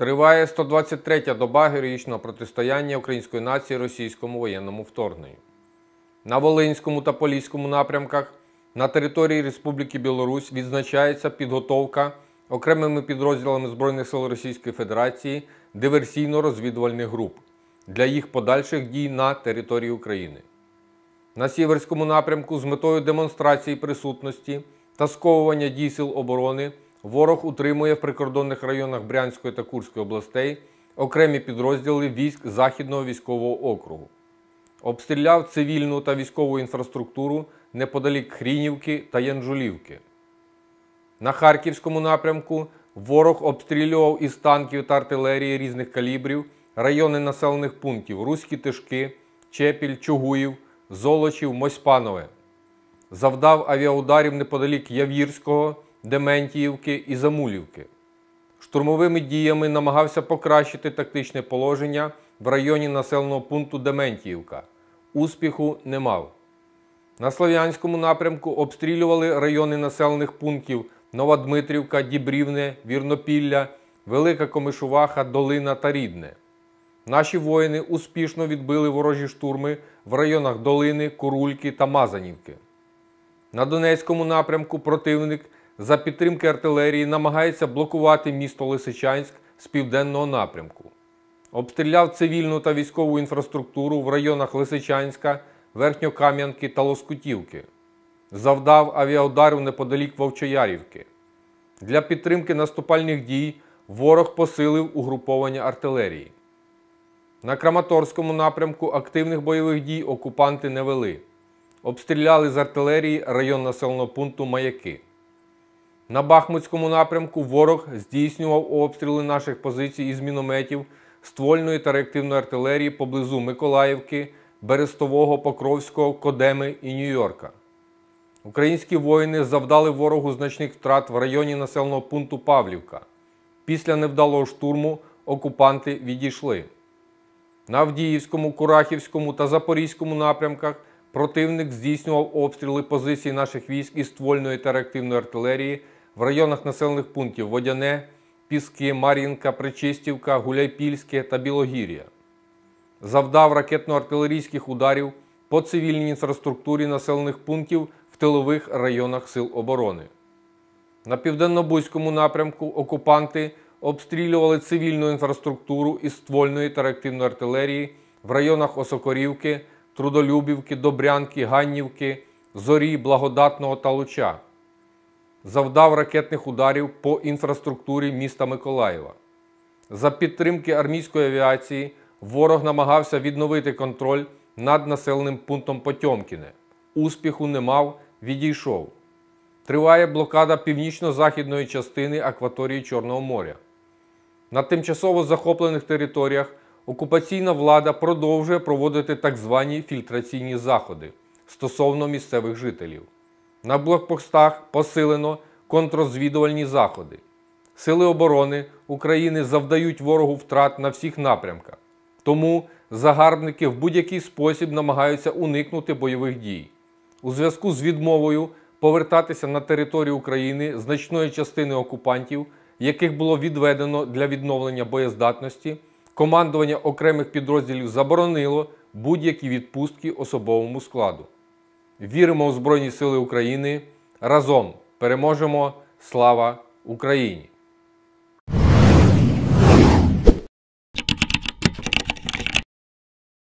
Триває 123-я доба героїчного протистояння української нації російському воєнному вторгненню. На Волинському та Поліському напрямках на території Республіки Білорусь відзначається підготовка окремими підрозділами Збройних сил Російської Федерації диверсійно-розвідувальних груп для їх подальших дій на території України. На Сіверському напрямку з метою демонстрації присутності та сковування дій сил оборони ворог утримує в прикордонних районах Брянської та Курської областей окремі підрозділи військ Західного військового округу. Обстріляв цивільну та військову інфраструктуру неподалік Хрінівки та Янжулівки. На Харківському напрямку ворог обстрілював із танків та артилерії різних калібрів райони населених пунктів Руські Тишки, Чепіль, Чугуїв, Золочів, Мосьпанове. Завдав авіаударів неподалік Явірського, Дементіївки і Замулівки. Штурмовими діями намагався покращити тактичне положення в районі населеного пункту Дементіївка. Успіху не мав. На Слов'янському напрямку обстрілювали райони населених пунктів Новодмитрівка, Дібрівне, Вірнопілля, Велика Комишуваха, Долина та Рідне. Наші воїни успішно відбили ворожі штурми в районах Долини, Курульки та Мазанівки. На Донецькому напрямку противник за підтримки артилерії намагається блокувати місто Лисичанськ з південного напрямку. Обстріляв цивільну та військову інфраструктуру в районах Лисичанська, Верхньокам'янки та Лоскутівки. Завдав авіаударів неподалік Вовчоярівки. Для підтримки наступальних дій ворог посилив угруповання артилерії. На Краматорському напрямку активних бойових дій окупанти не вели. Обстріляли з артилерії район населеного пункту Маяки. На Бахмутському напрямку ворог здійснював обстріли наших позицій із мінометів, ствольної та реактивної артилерії поблизу Миколаївки, Берестового, Покровського, Кодеми і Нью-Йорка. Українські воїни завдали ворогу значних втрат в районі населеного пункту Павлівка. Після невдалого штурму окупанти відійшли. На Авдіївському, Курахівському та Запорізькому напрямках противник здійснював обстріли позицій наших військ із ствольної та реактивної артилерії в районах населених пунктів Водяне, Піски, Мар'їнка, Причистівка, Гуляйпільське та Білогір'я. Завдав ракетно-артилерійських ударів по цивільній інфраструктурі населених пунктів в тилових районах Сил оборони. На Південно-Бузькому напрямку окупанти обстрілювали цивільну інфраструктуру із ствольної та реактивної артилерії в районах Осокорівки, Трудолюбівки, Добрянки, Ганнівки, Зорі, Благодатного та Луча. Завдав ракетних ударів по інфраструктурі міста Миколаєва. За підтримки армійської авіації ворог намагався відновити контроль над населеним пунктом Потьомкіне. Успіху не мав, відійшов. Триває блокада північно-західної частини акваторії Чорного моря. На тимчасово захоплених територіях окупаційна влада продовжує проводити так звані фільтраційні заходи стосовно місцевих жителів. На блокпостах посилено контррозвідувальні заходи. Сили оборони України завдають ворогу втрат на всіх напрямках. Тому загарбники в будь-який спосіб намагаються уникнути бойових дій. У зв'язку з відмовою повертатися на територію України значної частини окупантів, яких було відведено для відновлення боєздатності, командування окремих підрозділів заборонило будь-які відпустки особовому складу. Віримо у Збройні Сили України. Разом переможемо! Слава Україні!